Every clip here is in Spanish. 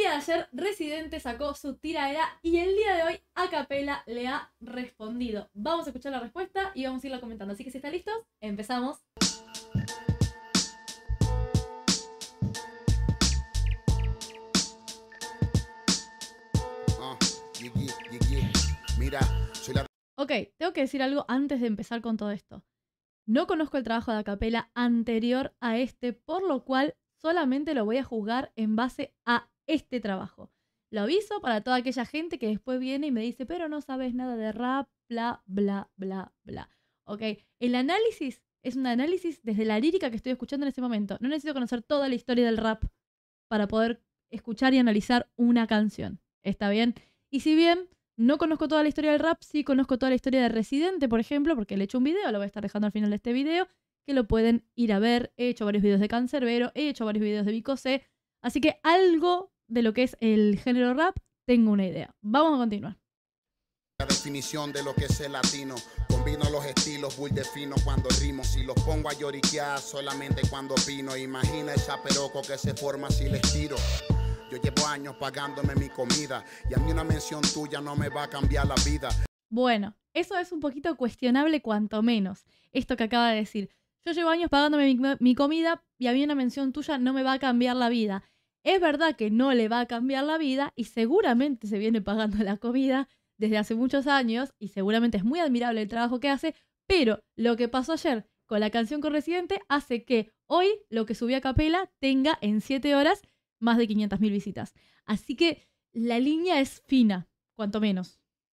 día de ayer Residente sacó su tiradera y el día de hoy Acapela le ha respondido. Vamos a escuchar la respuesta y vamos a irla comentando. Así que si están listos, empezamos. Mira, soy la... Ok, tengo que decir algo antes de empezar con todo esto. No conozco el trabajo de Acapela anterior a este, por lo cual solamente lo voy a juzgar en base a este trabajo. Lo aviso para toda aquella gente que después viene y me dice, pero no sabes nada de rap, bla, bla, bla, bla. Ok, el análisis es un análisis desde la lírica que estoy escuchando en este momento. No necesito conocer toda la historia del rap para poder escuchar y analizar una canción. ¿Está bien? Y si bien no conozco toda la historia del rap, sí conozco toda la historia de Residente, por ejemplo, porque le he hecho un video, lo voy a estar dejando al final de este video, que lo pueden ir a ver. He hecho varios videos de Cancerbero, he hecho varios videos de Vico C, así que algo de lo que es el género rap tengo una idea. Vamos a continuar. La definición de lo que es el latino. Combino los estilos, bull defino cuando rimo. Si los pongo a lloriquear solamente cuando opino. Imagina el chaperoco que se forma si les tiro. Yo llevo años pagándome mi comida y a mí una mención tuya no me va a cambiar la vida. Bueno, eso es un poquito cuestionable cuanto menos. Esto que acaba de decir. Yo llevo años pagándome mi comida y a mí una mención tuya no me va a cambiar la vida. Es verdad que no le va a cambiar la vida y seguramente se viene pagando la comida desde hace muchos años y seguramente es muy admirable el trabajo que hace, pero lo que pasó ayer con la canción con Residente hace que hoy lo que subí a Acapela tenga en 7 horas más de 500.000 visitas. Así que la línea es fina, cuanto menos.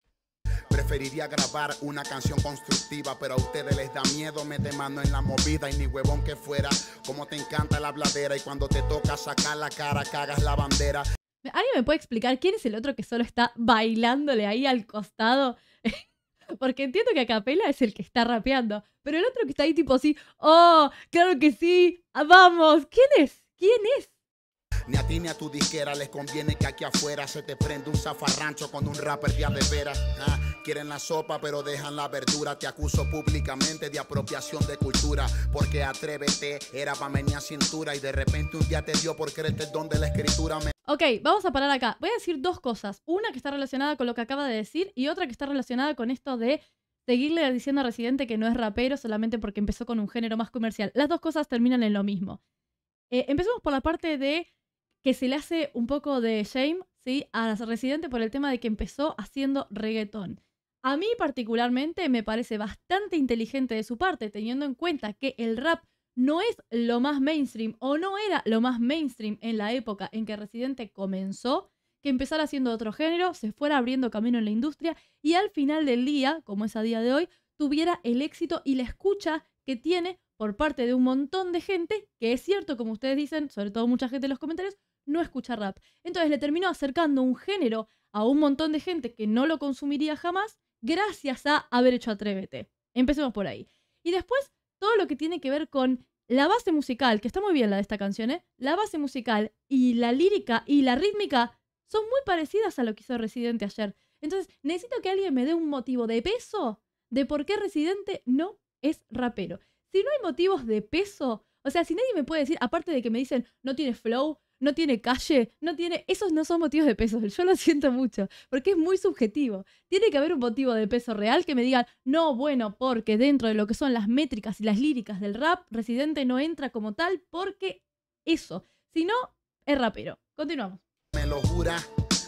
Preferiría grabar una canción constructiva, pero a ustedes les da miedo meter mano en la movida y ni huevón que fuera. Como te encanta la bladera y cuando te toca sacar la cara cagas la bandera. ¿Alguien me puede explicar quién es el otro que solo está bailándole ahí al costado? Porque entiendo que Acapela es el que está rapeando, pero el otro que está ahí tipo así, ¡oh, claro que sí! ¡Vamos! ¿Quién es? ¿Quién es? Ni a ti ni a tu disquera les conviene que aquí afuera se te prende un zafarrancho con un rapper de veras. Quieren la sopa pero dejan la verdura. Te acuso públicamente de apropiación de cultura. Porque Atrévete era pa' menear cintura y de repente un día te dio por creerte el don de la escritura. Ok, vamos a parar acá. Voy a decir dos cosas. Una que está relacionada con lo que acaba de decir y otra que está relacionada con esto de seguirle diciendo a Residente que no es rapero solamente porque empezó con un género más comercial. Las dos cosas terminan en lo mismo. Empecemos por la parte de que se le hace un poco de shame, ¿sí?, a Residente por el tema de que empezó haciendo reggaetón. A mí particularmente me parece bastante inteligente de su parte, teniendo en cuenta que el rap no es lo más mainstream o no era lo más mainstream en la época en que Residente comenzó, que empezara haciendo otro género, se fuera abriendo camino en la industria y al final del día, como es a día de hoy, tuviera el éxito y la escucha que tiene por parte de un montón de gente, que es cierto, como ustedes dicen, sobre todo mucha gente en los comentarios, no escucha rap. Entonces le terminó acercando un género a un montón de gente que no lo consumiría jamás gracias a haber hecho Atrévete. Empecemos por ahí. Y después, todo lo que tiene que ver con la base musical, que está muy bien la de esta canción, ¿eh? La base musical y la lírica y la rítmica son muy parecidas a lo que hizo Residente ayer. Entonces, necesito que alguien me dé un motivo de peso de por qué Residente no es rapero. Si no hay motivos de peso, o sea, si nadie me puede decir, aparte de que me dicen, no tiene flow, no tiene calle, no tiene... Esos no son motivos de peso, yo lo siento mucho, porque es muy subjetivo. Tiene que haber un motivo de peso real que me digan, no, bueno, porque dentro de lo que son las métricas y las líricas del rap, Residente no entra como tal porque eso. Si no, es rapero. Continuamos. Me lo jura,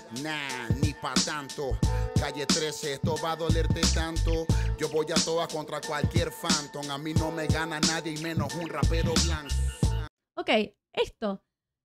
nah, ni pa' tanto. Calle 13, esto va a dolerte tanto. Yo voy a todas contra cualquier phantom. A mí no me gana nadie y menos un rapero blanco. Ok, esto.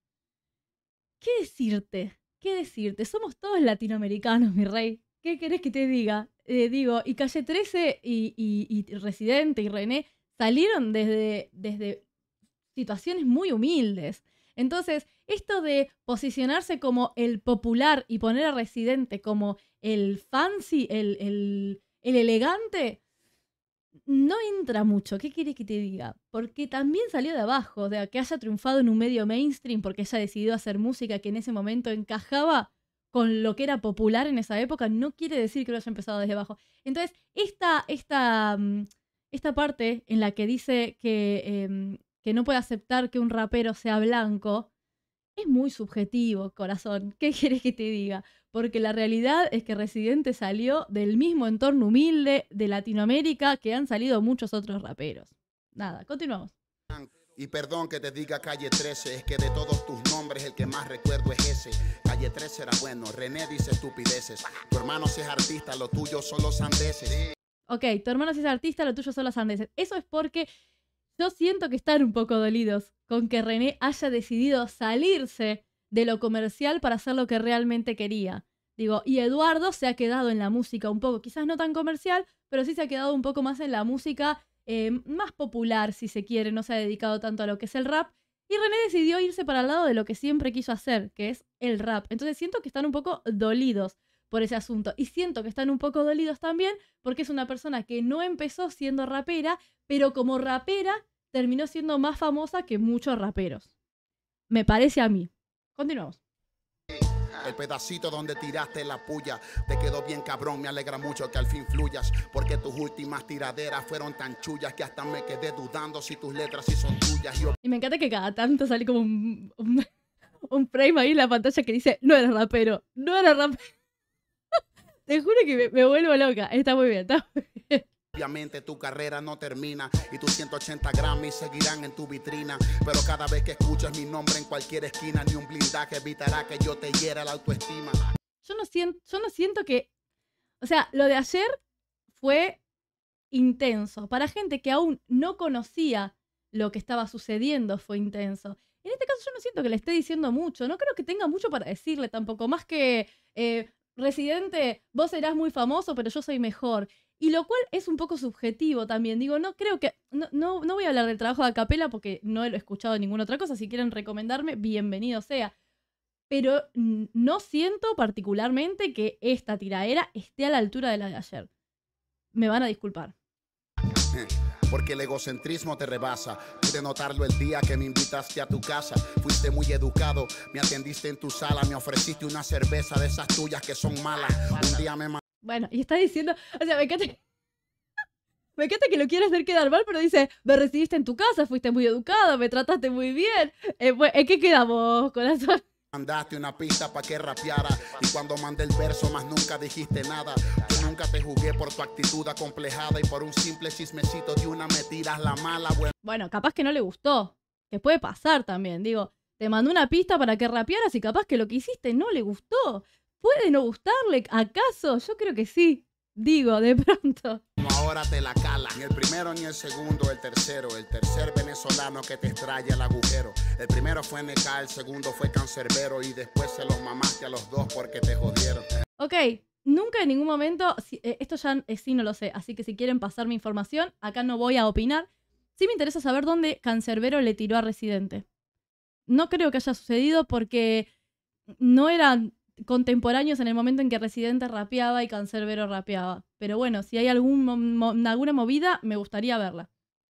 ¿Qué decirte? ¿Qué decirte? Somos todos latinoamericanos, mi rey. ¿Qué querés que te diga? Y Calle 13 y Residente y René salieron desde situaciones muy humildes. Entonces, esto de posicionarse como el popular y poner a Residente como el fancy, el elegante, no entra mucho. ¿Qué quieres que te diga? Porque también salió de abajo, de que haya triunfado en un medio mainstream porque ella decidió hacer música que en ese momento encajaba con lo que era popular en esa época, no quiere decir que lo haya empezado desde abajo. Entonces, esta parte en la que dice que no puede aceptar que un rapero sea blanco, Es muy subjetivo, corazón. ¿Qué quieres que te diga? Porque la realidad es que Residente salió del mismo entorno humilde de Latinoamérica que han salido muchos otros raperos. Nada, continuamos. Y perdón que te diga Calle 13, es que de todos tus nombres el que más recuerdo es ese. Calle 13 era bueno, René dice estupideces. Tu hermano si es artista, lo tuyo son los sandeces. Ok, tu hermano si es artista, lo tuyo son los sandeces. Eso es porque yo siento que están un poco dolidos con que René haya decidido salirse de lo comercial para hacer lo que realmente quería. Digo, y Eduardo se ha quedado en la música un poco, quizás no tan comercial, pero sí se ha quedado un poco más en la música más popular, si se quiere, no se ha dedicado tanto a lo que es el rap. Y René decidió irse para el lado de lo que siempre quiso hacer, que es el rap. Entonces siento que están un poco dolidos por ese asunto. Y siento que están un poco dolidos también porque es una persona que no empezó siendo rapera, pero como rapera terminó siendo más famosa que muchos raperos. Me parece a mí. Continuamos. El pedacito donde tiraste la puya te quedó bien cabrón, me alegra mucho que al fin fluyas, porque tus últimas tiraderas fueron tan chullas que hasta me quedé dudando si tus letras sí son tuyas. Y me encanta que cada tanto sale como un frame ahí en la pantalla que dice, no eres rapero, no eres rapero. Te juro que me vuelvo loca. Está muy bien, está muy bien. Obviamente tu carrera no termina y tus 180 Grammys seguirán en tu vitrina, pero cada vez que escuches mi nombre en cualquier esquina, ni un blindaje evitará que yo te hiera la autoestima. Yo no siento que... O sea, lo de ayer fue intenso. Para gente que aún no conocía lo que estaba sucediendo fue intenso. En este caso yo no siento que le esté diciendo mucho. No creo que tenga mucho para decirle tampoco. Más que, Residente, vos serás muy famoso, pero yo soy mejor. Y lo cual es un poco subjetivo también. Digo, no creo que... No voy a hablar del trabajo de Acapela porque no lo he escuchado en ninguna otra cosa. Si quieren recomendarme, bienvenido sea. Pero no siento particularmente que esta tiradera esté a la altura de la de ayer. Me van a disculpar. Porque el egocentrismo te rebasa. Pude notarlo el día que me invitaste a tu casa. Fuiste muy educado, me atendiste en tu sala, me ofreciste una cerveza de esas tuyas que son malas. Un día me... Bueno, y está diciendo... O sea, me encanta que lo quiere hacer quedar mal, pero dice, me recibiste en tu casa, fuiste muy educado, me trataste muy bien. ¿En qué quedamos, corazón? Mandaste una pista para que rapeara y cuando mandé el verso más nunca dijiste nada. Yo nunca te jugué por tu actitud acomplejada y por un simple chismecito de una me tiras la mala. Bueno, capaz que no le gustó, que puede pasar también. Digo, te mandó una pista para que rapearas y capaz que lo que hiciste no le gustó. ¿Puede no gustarle acaso? Yo creo que sí. Digo, de pronto. No, ahora te la cala. Ni el primero ni el segundo, el tercero. El tercer venezolano que te extrae al agujero. El primero fue NK, el segundo fue Cancerbero y después se los mamaste a los dos porque te jodieron. Ok, nunca en ningún momento, esto ya sí no lo sé, así que si quieren pasarme información, acá no voy a opinar. Sí me interesa saber dónde Cancerbero le tiró a Residente. No creo que haya sucedido porque no eran contemporáneos en el momento en que Residente rapeaba y Cancerbero rapeaba. Pero bueno, si hay alguna movida, me gustaría verla.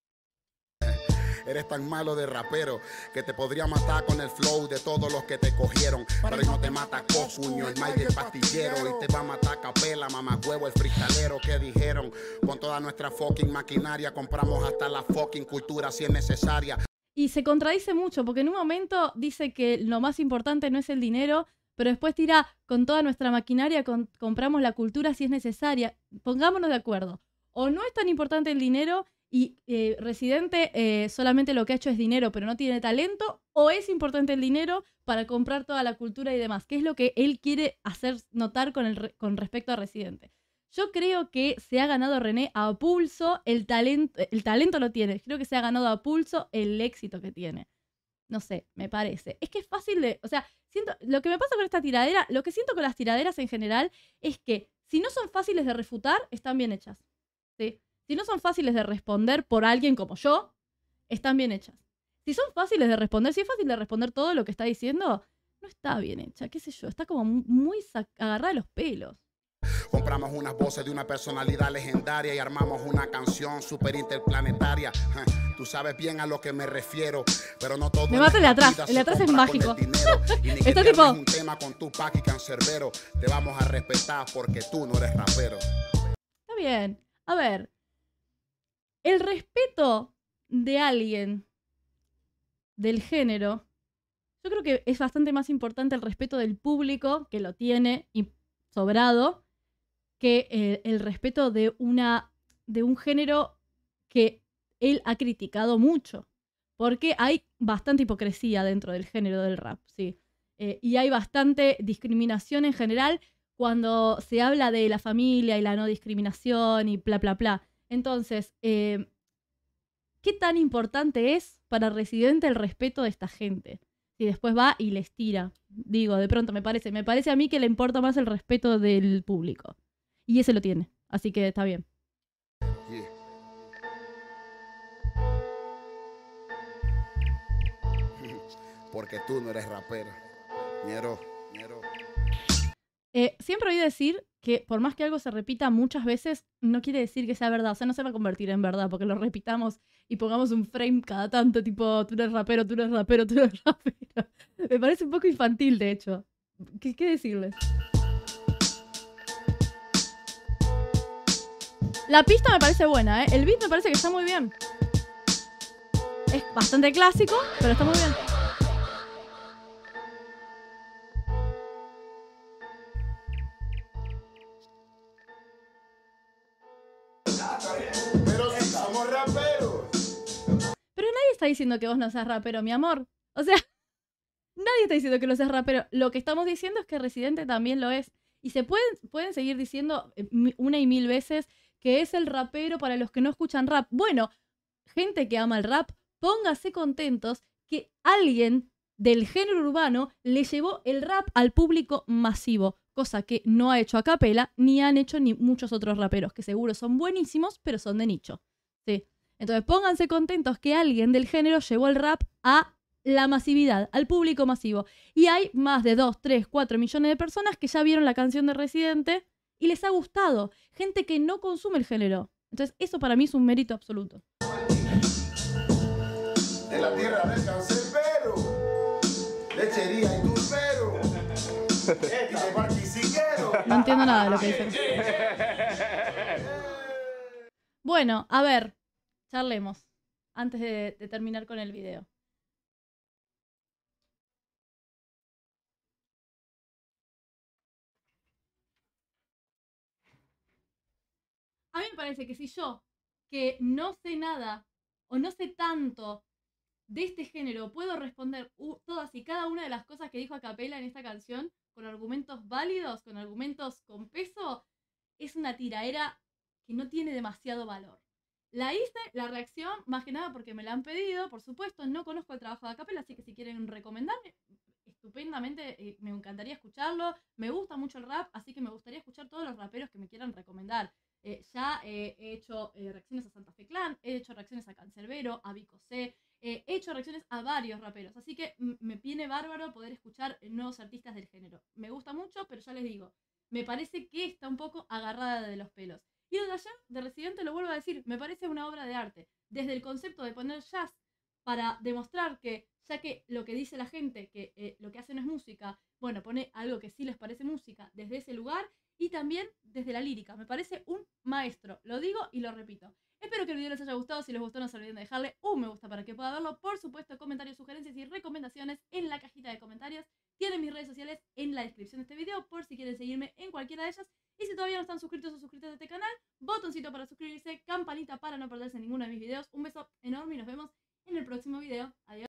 Eres tan malo de rapero que te podría matar con el flow de todos los que te cogieron. Pero hoy no te mata Cosuño, el Mike del pastillero. Y te va a matar Capela, mamacuevo, el freestalero. Que dijeron, con toda nuestra fucking maquinaria compramos hasta la fucking cultura si es necesaria. Y se contradice mucho porque en un momento dice que lo más importante no es el dinero, pero después tira, con toda nuestra maquinaria compramos la cultura si es necesaria. Pongámonos de acuerdo. O no es tan importante el dinero y Residente solamente lo que ha hecho es dinero, pero no tiene talento, o es importante el dinero para comprar toda la cultura y demás, que es lo que él quiere hacer notar con respecto a Residente. Yo creo que se ha ganado René a pulso el talento lo tiene, creo que se ha ganado a pulso el éxito que tiene. No sé, me parece. Es que es fácil de... O sea, lo que me pasa con esta tiradera, lo que siento con las tiraderas en general, es que si no son fáciles de refutar, están bien hechas. ¿Sí? Si no son fáciles de responder por alguien como yo, están bien hechas. Si son fáciles de responder, si es fácil de responder todo lo que está diciendo, no está bien hecha, qué sé yo. Está como muy agarrada de los pelos. Compramos unas voces de una personalidad legendaria y armamos una canción super interplanetaria. Tú sabes bien a lo que me refiero, pero no todo. Me mata el de atrás. El de atrás es mágico. Está tipo un tema con Tupac y Cancerbero. Te vamos a respetar porque tú no eres rapero. Está bien. A ver. El respeto de alguien del género, Yo creo que es bastante más importante el respeto del público, que lo tiene y sobrado, que el respeto de un género que él ha criticado mucho. Porque hay bastante hipocresía dentro del género del rap, sí. Y hay bastante discriminación en general cuando se habla de la familia y la no discriminación y bla, bla, bla. Entonces, ¿qué tan importante es para Residente el respeto de esta gente? Si después va y les tira. Digo, de pronto me parece a mí que le importa más el respeto del público. Y ese lo tiene, así que está bien. Yeah. Porque tú no eres rapera. Ñero. Siempre oí decir que por más que algo se repita muchas veces, no quiere decir que sea verdad. O sea, no se va a convertir en verdad porque lo repitamos y pongamos un frame cada tanto, tipo, tú eres rapero, tú eres rapero, tú eres rapero. Me parece un poco infantil, de hecho. ¿Qué decirles? La pista me parece buena, ¿eh? El beat me parece que está muy bien. Es bastante clásico, pero está muy bien. Pero si somos raperos. Pero nadie está diciendo que vos no seas rapero, mi amor. O sea, nadie está diciendo que no seas rapero. Lo que estamos diciendo es que Residente también lo es. Y se pueden seguir diciendo una y mil veces que es el rapero para los que no escuchan rap. Bueno, gente que ama el rap, póngase contentos que alguien del género urbano le llevó el rap al público masivo, cosa que no ha hecho Acapella ni han hecho ni muchos otros raperos, que seguro son buenísimos, pero son de nicho. ¿Sí? Entonces pónganse contentos que alguien del género llevó el rap a la masividad, al público masivo. Y hay más de 2, 3, 4 millones de personas que ya vieron la canción de Residente y les ha gustado. Gente que no consume el género. Entonces eso para mí es un mérito absoluto. De la tierra del cancerbero, lechería y dulcero, y de barquisiquero. No entiendo nada de lo que dicen. Bueno, a ver, charlemos antes de terminar con el video. A mí me parece que si yo, que no sé nada o no sé tanto de este género, puedo responder todas y cada una de las cosas que dijo Acapella en esta canción con argumentos válidos, con argumentos con peso, es una tiraera que no tiene demasiado valor. La hice, la reacción, más que nada porque me la han pedido, por supuesto, no conozco el trabajo de Acapella, así que si quieren recomendarme, estupendamente, me encantaría escucharlo, me gusta mucho el rap, así que me gustaría escuchar todos los raperos que me quieran recomendar. Ya he hecho reacciones a Santa Fe Clan, he hecho reacciones a Cancerbero, a Vico C, he hecho reacciones a varios raperos, así que me viene bárbaro poder escuchar nuevos artistas del género. Me gusta mucho, pero ya les digo, me parece que está un poco agarrada de los pelos. Y lo de ayer, de Residente, lo vuelvo a decir, me parece una obra de arte. Desde el concepto de poner jazz para demostrar que, ya que lo que dice la gente, que lo que hace no es música, bueno, pone algo que sí les parece música desde ese lugar y también desde la lírica. Me parece un maestro, lo digo y lo repito. Espero que el video les haya gustado. Si les gustó, no se olviden de dejarle un me gusta para que pueda verlo. Por supuesto, comentarios, sugerencias y recomendaciones en la cajita de comentarios. Tienen mis redes sociales en la descripción de este video por si quieren seguirme en cualquiera de ellas. Y si todavía no están suscritos o suscritas a este canal, botoncito para suscribirse, campanita para no perderse ninguno de mis videos. Un beso enorme y nos vemos en el próximo video. Adiós.